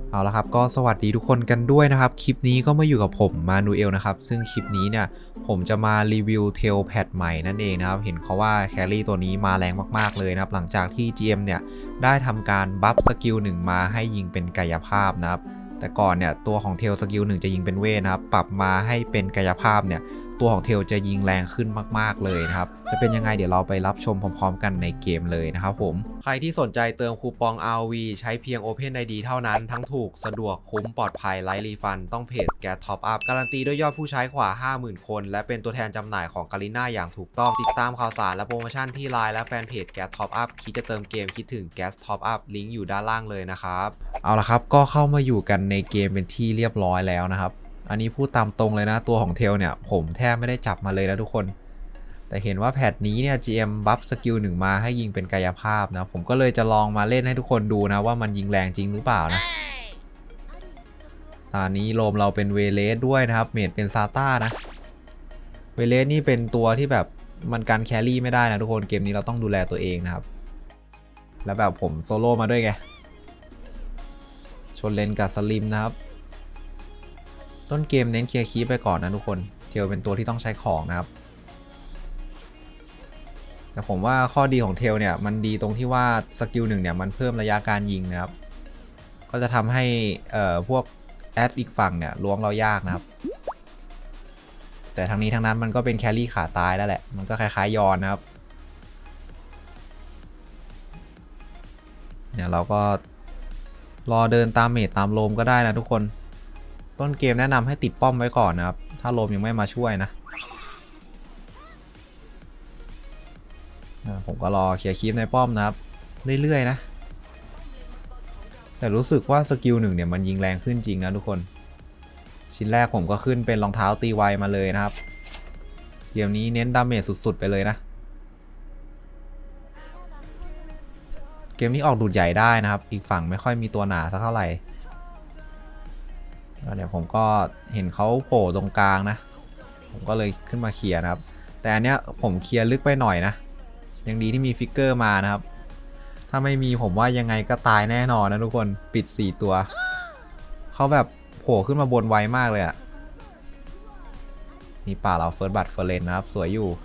เอาละครับก็สวัสดีทุกคนกันด้วยนะครับคลิปนี้ก็มาอยู่กับผมมานูเอลนะครับซึ่งคลิปนี้เนี่ยผมจะมารีวิวเทลแพทใหม่นั่นเองนะครับเห็นเขาว่าแครี่ตัวนี้มาแรงมากๆเลยนะครับหลังจากที่ GM เนี่ยได้ทำการบัฟสกิลหนึ่งมาให้ยิงเป็นกายภาพนะครับแต่ก่อนเนี่ยตัวของเทลสกิลหนึ่งจะยิงเป็นเวทนะครับปรับมาให้เป็นกายภาพเนี่ยตัวของเทลจะยิงแรงขึ้นมากๆเลยนะครับจะเป็นยังไงเดี๋ยวเราไปรับชมพร้อมๆกันในเกมเลยนะครับผมใครที่สนใจเติมคูปอง RV ใช้เพียง Open ID เท่านั้นทั้งถูกสะดวกคุ้มปลอดภัยไร้รีฟันต้องเพจแกท็อปอัพการันตีด้วยยอดผู้ใช้กว่า 50,000 คนและเป็นตัวแทนจำหน่ายของกาลิน่าอย่างถูกต้องติดตามข่าวสารและโปรโมชั่นที่ไลน์และแฟนเพจแกท็อปอัพคิดจะเติมเกมคิดถึงแกท็อปอัพลิงก์อยู่ด้านล่างเลยนะครับเอาละครับก็เข้ามาอยู่กันในเกมเป็นที่เรียบร้อยแล้วนะครับอันนี้พูดตามตรงเลยนะตัวของเทลเนี่ยผมแทบไม่ได้จับมาเลยนะทุกคนแต่เห็นว่าแพทนี้เนี่ย GM บัฟสกิลหนึ่งมาให้ยิงเป็นกายภาพนะผมก็เลยจะลองมาเล่นให้ทุกคนดูนะว่ามันยิงแรงจริงหรือเปล่านะตอนนี้โลมเราเป็นเวเลสด้วยนะครับเมดเป็นซาต้านะเวเลสนี่เป็นตัวที่แบบมันกันแครี่ไม่ได้นะทุกคนเกมนี้เราต้องดูแลตัวเองนะครับแล้วแบบผมโซโล่มาด้วยไงชนเลนกับสลิมนะครับต้นเกมเน้นเคลียร์คีปไปก่อนนะทุกคนเทลเป็นตัวที่ต้องใช้ของนะครับแต่ผมว่าข้อดีของเทลเนี่ยมันดีตรงที่ว่าสกิลหนึ่งเนี่ยมันเพิ่มระยะการยิงนะครับก็จะทำให้พวกแอดอีกฝั่งเนี่ยล้วงเรายากนะครับแต่ทั้งนี้ทั้งนั้นมันก็เป็นแครี่ขาตายแล้วแหละมันก็คล้ายๆยอนนะครับเนี่ยเราก็รอเดินตามเมจตามโลมก็ได้นะทุกคนต้นเกมแนะนำให้ติดป้อมไว้ก่อนนะครับถ้าโลมยังไม่มาช่วยนะผมก็รอเคลียร์คีปในป้อมนะครับเรื่อยๆนะแต่รู้สึกว่าสกิลหนึ่งเนี่ยมันยิงแรงขึ้นจริงนะทุกคนชิ้นแรกผมก็ขึ้นเป็นรองเท้าตีไวมาเลยนะครับเดี๋ยวนี้เน้นดาเมจสุดๆไปเลยนะเกมนี้ออกดูดใหญ่ได้นะครับอีกฝั่งไม่ค่อยมีตัวหนาสักเท่าไหร่เดี๋ยวผมก็เห็นเขาโผล่ตรงกลางนะผมก็เลยขึ้นมาเคลียร์นะครับแต่อันเนี้ยผมเคลียร์ลึกไปหน่อยนะยังดีที่มีฟิกเกอร์มานะครับถ้าไม่มีผมว่ายังไงก็ตายแน่นอนนะทุกคนปิด4ตัวเขาแบบโผล่ขึ้นมาบนไวมากเลยอะนี่ป่าเราเฟิร์สบัตเฟอร์เรนนะครับสวยอยู่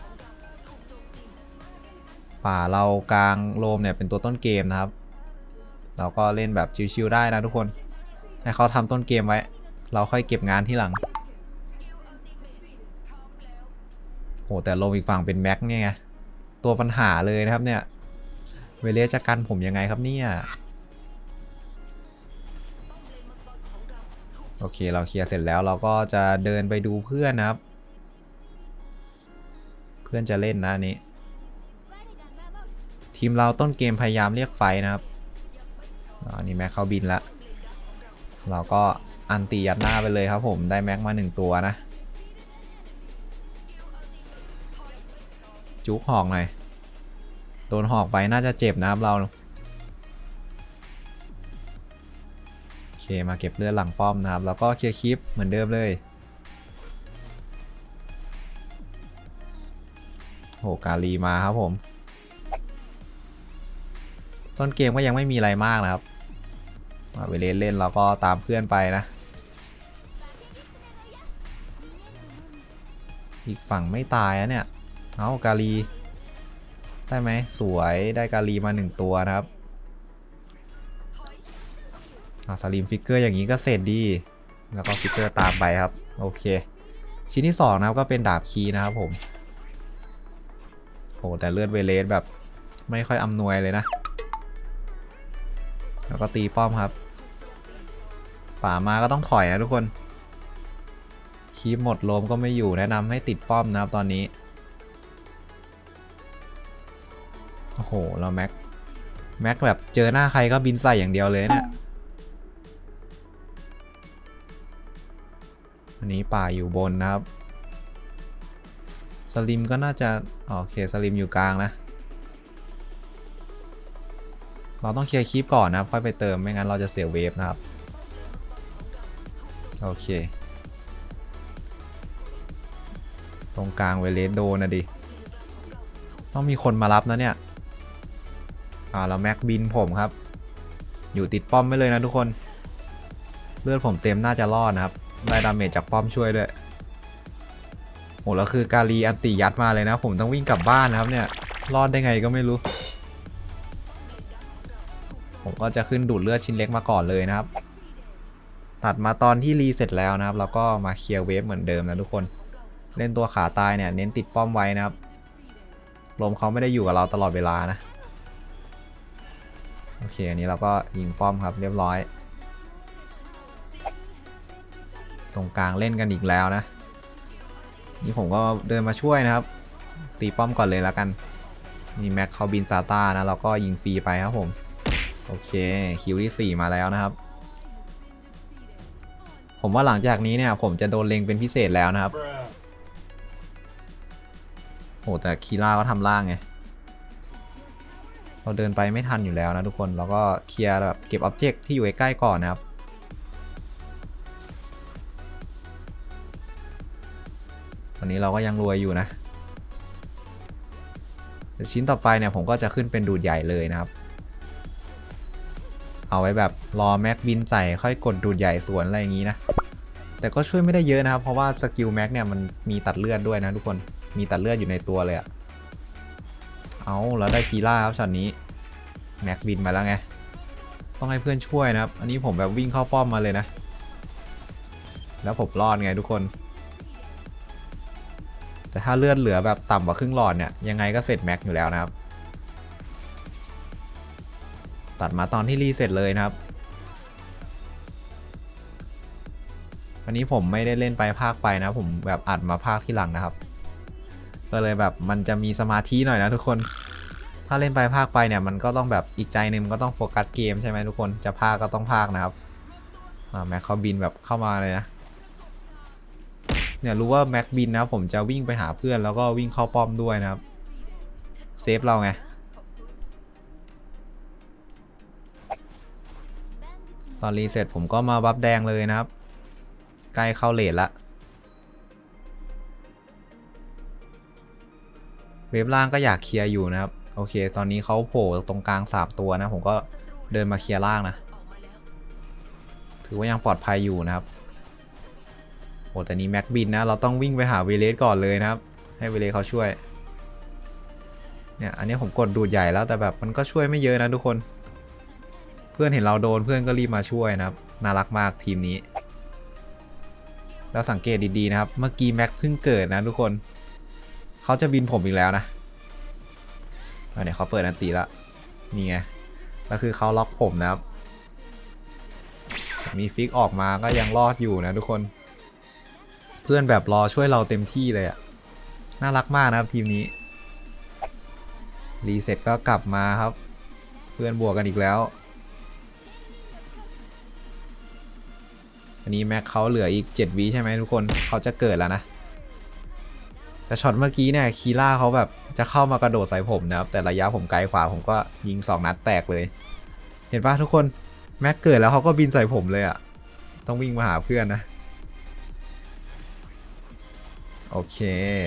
ป่าเรากลางโลมเนี่ยเป็นตัวต้นเกมนะครับเราก็เล่นแบบชิวๆได้นะทุกคนให้เขาทำต้นเกมไว้เราค่อยเก็บงานที่หลังโหแต่โลมอีกฝั่งเป็นแม็กเนี่ยไงตัวปัญหาเลยนะครับเนี่ยเวเลสจะกันผมยังไงครับเนี่ยโอเคเราเคลียร์เสร็จแล้วเราก็จะเดินไปดูเพื่อนนะครับเพื่อนจะเล่นนะนี้ทีมเราต้นเกมพยายามเรียกไฟนะครับอันนี้แม็กเขาบินแล้วเราก็อันตียัดหน้าไปเลยครับผมได้แม็กมา1ตัวนะจุกหอกหน่อยโดนหอกไปน่าจะเจ็บนะครับเราโอเคมาเก็บเลือดหลังป้อมนะครับแล้วก็เคลียร์คลิปเหมือนเดิมเลยโหกาลีมาครับผมต้นเกมก็ยังไม่มีอะไรมากนะครับไปเล่นเราก็ตามเพื่อนไปนะอีกฝั่งไม่ตายนะเนี่ยเอากาลีได้ไหมสวยได้กาลีมา1ตัวนะครับสลิมฟิกเกอร์อย่างนี้ก็เสร็จดีแล้วก็ฟิกเกอร์ตามไปครับโอเคชิ้นที่2นะครับก็เป็นดาบคีนะครับผมโหแต่เลือดเวเลสแบบไม่ค่อยอำนวยเลยนะแล้วก็ตีป้อมครับป่ามาก็ต้องถอยนะทุกคนคีบหมดโลมก็ไม่อยู่แนะนำให้ติดป้อมนะครับตอนนี้โอ้โหเราแม็กแบบเจอหน้าใครก็บินใส่อย่างเดียวเลยเนี่ยอันนี้ป่าอยู่บนนะครับสลิมก็น่าจะโอเคสลิมอยู่กลางนะเราต้องเคลียร์คีปก่อนนะครับค่อยไปเติมไม่งั้นเราจะเสียเวฟนะครับโอเคตรงกลางเวเลสโดนะดิต้องมีคนมารับนะเนี่ยแล้วแม็กบินผมครับอยู่ติดป้อมไม่เลยนะทุกคนเลือดผมเต็มน่าจะรอดนะครับได้ดาเมจจากป้อมช่วยด้วยโหแล้วคือกาลีอันติยัดมาเลยนะผมต้องวิ่งกลับบ้านนะครับเนี่ยรอดได้ไงก็ไม่รู้ผมก็จะขึ้นดูดเลือดชิ้นเล็กมาก่อนเลยนะครับตัดมาตอนที่รีเสร็จแล้วนะครับแล้วก็มาเคลียร์เวฟเหมือนเดิมนะทุกคนเล่นตัวขาตายเนี่ยเน้นติดป้อมไว้นะครับลมเขาไม่ได้อยู่กับเราตลอดเวลานะโอเคอันนี้เราก็ยิงป้อมครับเรียบร้อยตรงกลางเล่นกันอีกแล้วนะนี่ผมก็เดินมาช่วยนะครับตีป้อมก่อนเลยแล้วกันนี่แม็กเขาบินซาต้านะเราก็ยิงฟรีไปครับผมโอเคคิวที่4มาแล้วนะครับผมว่าหลังจากนี้เนี่ยผมจะโดนเล็งเป็นพิเศษแล้วนะครับโหแต่คีร่าก็ทำล่างไงเราเดินไปไม่ทันอยู่แล้วนะทุกคนเราก็เคลียร์แบบเก็บอ็อบเจกต์ที่อยู่ใกล้ๆก่อนนะครับตอนนี้เราก็ยังรวยอยู่นะชิ้นต่อไปเนี่ยผมก็จะขึ้นเป็นดูดใหญ่เลยนะครับเอาไว้แบบรอแม็กบินใส่ค่อยกดดูดใหญ่สวนอะไรอย่างนี้นะแต่ก็ช่วยไม่ได้เยอะนะครับเพราะว่าสกิลแม็กเนี่ยมันมีตัดเลือดด้วยนะทุกคนมีตัดเลือดอยู่ในตัวเลยอะเอาแล้วได้คีร่าครับช็อตนี้แม็กบินมาแล้วไงต้องให้เพื่อนช่วยนะครับอันนี้ผมแบบวิ่งเข้าป้อมมาเลยนะแล้วผมรอดไงทุกคนแต่ถ้าเลือดเหลือแบบต่ำกว่าครึ่งหลอดเนี่ยยังไงก็เสร็จแม็กอยู่แล้วนะครับตัดมาตอนที่รีเสร็จเลยนะครับวันนี้ผมไม่ได้เล่นไปภาคไปนะผมแบบอัดมาภาคที่หลังนะครับก็เลยแบบมันจะมีสมาธิหน่อยนะทุกคนถ้าเล่นไปภาคไปเนี่ยมันก็ต้องแบบอีกใจนึงก็ต้องโฟกัสเกมใช่ไหมทุกคนจะภาคก็ต้องภาคนะครับแม็กเขาบินแบบเข้ามาเลยนะเนี่ยรู้ว่าแม็กบินนะผมจะวิ่งไปหาเพื่อนแล้วก็วิ่งเข้าป้อมด้วยนะครับเซฟเราไงตอนรีเซ็ตผมก็มาบัฟแดงเลยนะครับใกล้เข้าเลทละเวฟล่างก็อยากเคลียร์อยู่นะครับโอเคตอนนี้เขาโผล่ตรงกลาง3ตัวนะผมก็เดินมาเคลียร์ล่างนะถือว่ายังปลอดภัยอยู่นะครับโอ้แต่นี้แม็กบินนะเราต้องวิ่งไปหาเวเลสก่อนเลยนะครับให้เวเลสเขาช่วยเนี่ยอันนี้ผมกดดูดใหญ่แล้วแต่แบบมันก็ช่วยไม่เยอะนะทุกคนเพื่อนเห็นเราโดนเพื่อนก็รีบมาช่วยนะครับน่ารักมากทีมนี้แล้วสังเกตดีๆนะครับเมื่อกี้แม็กเพิ่งเกิดนะทุกคนเขาจะบินผมอีกแล้วนะเนี่ยเขาเปิดอันตีละนี่ไงแล้วคือเขาล็อกผมนะครับมีฟิกออกมาก็ยังรอดอยู่นะทุกคนเพื่อนแบบรอช่วยเราเต็มที่เลยอะน่ารักมากนะครับทีมนี้รีเซ็ตก็กลับมาครับเพื่อนบวกกันอีกแล้วอันนี้แม็กเขาเหลืออีก7 วิใช่ไหมทุกคนเขาจะเกิดแล้วนะแต่ช็อตเมื่อกี้เนี่ยคีร่าเขาแบบจะเข้ามากระโดดใส่ผมนะครับแต่ระยะผมไกลกว่าผมก็ยิง2 นัดแตกเลยเห็นปะทุกคนแม็กเกิดแล้วเขาก็บินใส่ผมเลยอะต้องวิ่งมาหาเพื่อนนะโอเค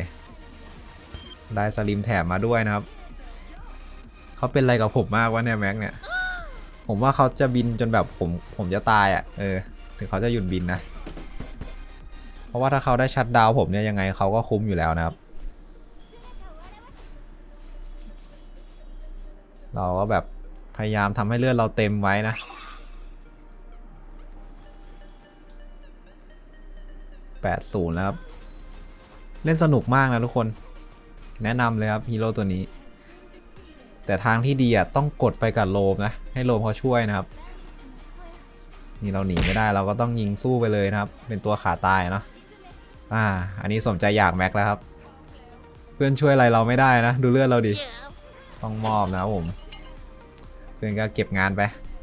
ได้สลิมแถมมาด้วยนะครับเขาเป็นอะไรกับผมมากวะเนี่ยแม็กเนี่ยผมว่าเขาจะบินจนแบบผมจะตายอ่ะถึงเขาจะหยุดบินนะเพราะว่าถ้าเขาได้ชัตดาวน์ผมเนี่ยยังไงเขาก็คุ้มอยู่แล้วนะครับเราก็แบบพยายามทำให้เลือดเราเต็มไว้นะ80แล้วครับเล่นสนุกมากนะทุกคนแนะนำเลยครับฮีโร่ตัวนี้แต่ทางที่ดีอ่ะต้องกดไปกับโลมนะให้โลมเขาช่วยนะครับนี่เราหนีไม่ได้เราก็ต้องยิงสู้ไปเลยนะครับเป็นตัวขาตายเนาะอันนี้สมใจอยากแม็กแล้วครับเพื่อนช่วยอะไรเราไม่ได้นะดูเลือดเราดิต้องมอบนะผมเพื่อนก็เก็บงานไป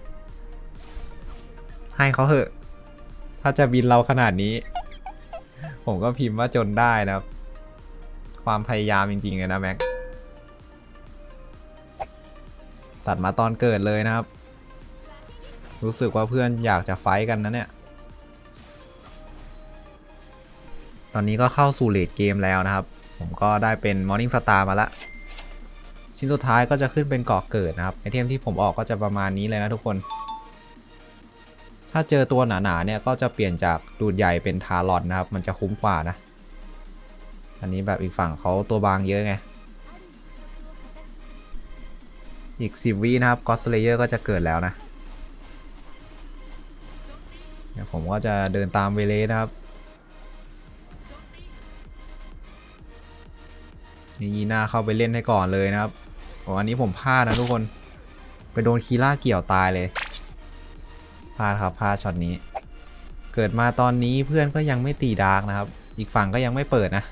ให้เขาเหอะถ้าจะบินเราขนาดนี้ผมก็พิมพ์ว่าจนได้นะครับความพยายามจริงๆเลยนะแม็กตัดมาตอนเกิดเลยนะครับรู้สึกว่าเพื่อนอยากจะไฟท์กันนะเนี่ยตอนนี้ก็เข้าสู่เลทเกมแล้วนะครับผมก็ได้เป็น Morning Star มาละชิ้นสุดท้ายก็จะขึ้นเป็นเกาะเกิดนะครับไอเทมที่ผมออกก็จะประมาณนี้เลยนะทุกคนถ้าเจอตัวหนาๆเนี่ยก็จะเปลี่ยนจากดูดใหญ่เป็นทารอนนะครับมันจะคุ้มกว่านะอันนี้แบบอีกฝั่งเขาตัวบางเยอะไงอีก10 วินะครับก็อดสเลเยอร์ก็จะเกิดแล้วนะเดี๋ยวผมก็จะเดินตามเวเลสนะครับนี่ยีน่าเข้าไปเล่นให้ก่อนเลยนะครับอันนี้ผมพลาดนะทุกคนไปโดนคีล่าเกี่ยวตายเลยพลาดครับพลาดช็อตนี้เกิดมาตอนนี้เพื่อนก็ยังไม่ตีดาร์กนะครับอีกฝั่งก็ยังไม่เปิดนะ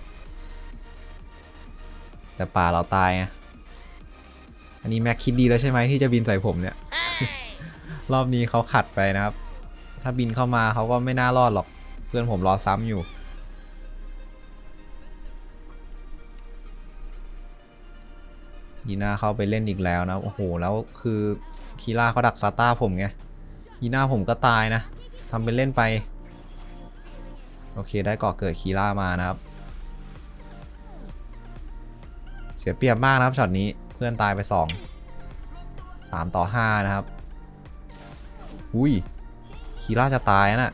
แต่ป่าเราตายไงอันนี้แม็กคิดดีแล้วใช่ไหมที่จะบินใส่ผมเนี่ย รอบนี้เขาขัดไปนะครับถ้าบินเข้ามาเขาก็ไม่น่ารอดหรอกเพื่อนผมรอซ้ำอยู่ยีน่าเข้าไปเล่นอีกแล้วนะโอ้โหแล้วคือคีล่าเขาดักซาต้าผมไงยีน่าผมก็ตายนะทำเป็นเล่นไปโอเคได้เกาะเกิดคีล่ามานะครับเสียเปรียบมากนะครับช็อตนี้เพื่อนตายไป3 ต่อ 5นะครับอุ้ยคีล่าจะตายนะ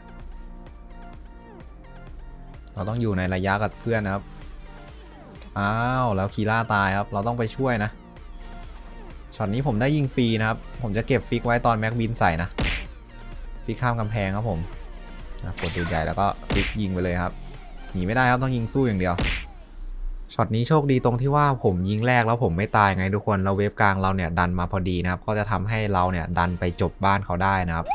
เราต้องอยู่ในระยะกับเพื่อนนะครับอ้าวแล้วคีล่าตายครับเราต้องไปช่วยนะช็อตนี้ผมได้ยิงฟรีนะครับผมจะเก็บฟิกไว้ตอนแม็กบินใส่นะฟิกข้ามกำแพงครับผมกดดูใหญ่แล้วก็ฟิกยิงไปเลยครับหนีไม่ได้ครับต้องยิงสู้อย่างเดียวช็อตนี้โชคดีตรงที่ว่าผมยิงแรกแล้วผมไม่ตายไงทุกคนเราเวฟกลางเราเนี่ยดันมาพอดีนะครับก็จะทำให้เราเนี่ยดันไปจบบ้านเขาได้นะครับ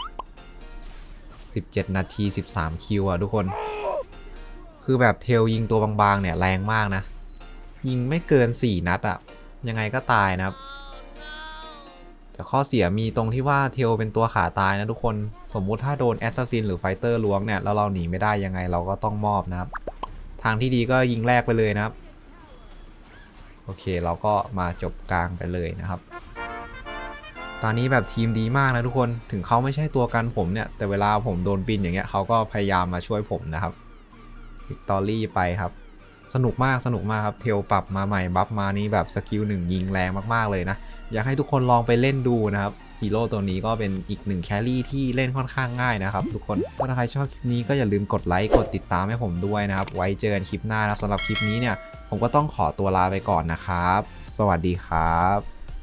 17 นาที13 คิวอ่ะทุกคนคือแบบเทลยิงตัวบางๆเนี่ยแรงมากนะยิงไม่เกิน4 นัดอ่ะยังไงก็ตายนะครับแต่ข้อเสียมีตรงที่ว่าเทลเป็นตัวขาตายนะทุกคนสมมุติถ้าโดนแอสซัสซินหรือไฟเตอร์ล้วงเนี่ยแล้วเราหนีไม่ได้ยังไงเราก็ต้องมอบนะครับทางที่ดีก็ยิงแรกไปเลยนะครับโอเคเราก็มาจบกลางไปเลยนะครับตอนนี้แบบทีมดีมากนะทุกคนถึงเขาไม่ใช่ตัวกันผมเนี่ยแต่เวลาผมโดนบินอย่างเงี้ยเขาก็พยายามมาช่วยผมนะครับวิกตอรี่ไปครับสนุกมากครับเทลปรับมาใหม่บัฟมานี้แบบสกิล1ยิงแรงมากๆเลยนะอยากให้ทุกคนลองไปเล่นดูนะครับฮีโร่ตัวนี้ก็เป็นอีก1แครี่ที่เล่นค่อนข้างง่ายนะครับทุกคนถ้าใครชอบคลิปนี้ก็อย่าลืมกดไลค์กดติดตามให้ผมด้วยนะครับไว้เจอกันคลิปหน้านะครับสำหรับคลิปนี้เนี่ยผมก็ต้องขอตัวลาไปก่อนนะครับสวัสดีครับ